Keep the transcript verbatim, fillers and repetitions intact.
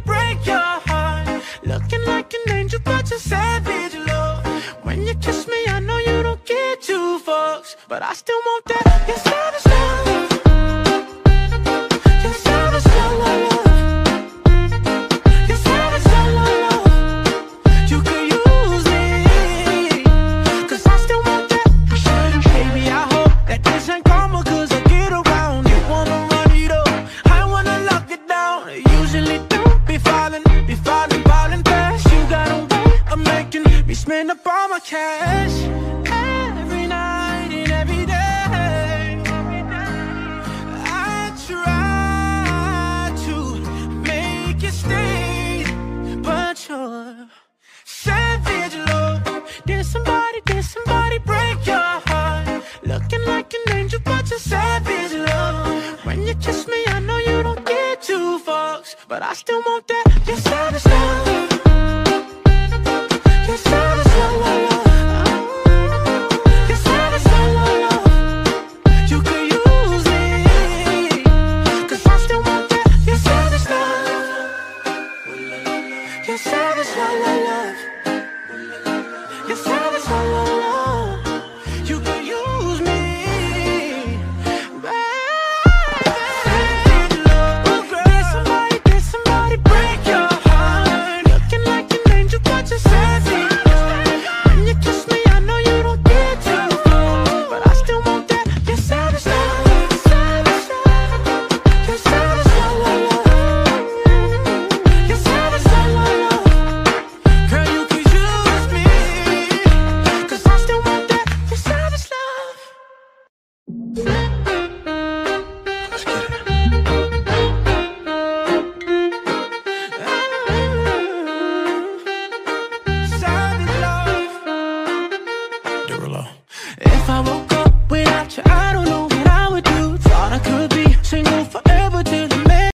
break your heart. Looking like an angel, but you're savage, love. When you kiss me, I know you don't get two fucks, but I still want that. You're savage, love. You're savage, love, love, love. You're savage, love, love, love. You could use me, cause I still want that. Baby, I hope that this ain't karma, cause I get around. You wanna run it up, I wanna lock it down. Usually don't be falling, be falling, falling fast. You got a way of making me spend up all my cash. Every night and every day, I try to make you stay, but you're savage, love. Did somebody, did somebody break your heart? Looking like an angel, but you're savage, love. When you kiss me, I know you don't get two fucks, but I still want that. You're savage, love. You're savage, love, love, love. You're savage, love, love, love. You could use me, cause I still want that. You're savage, love. You're savage, love, love, love. You're savage, love, love, love. You could use me, baby. Love, did somebody, did somebody break your heart? Looking like an angel, but you're savage. When you kiss me, I know you don't get too full, but I still want that. You're savage, love. You're savage, love, love, love. You're savage, love, love, love. Girl, you could use me, cause I still want that. You're savage, love. Let's get it. Savage love. Derulo. If I woke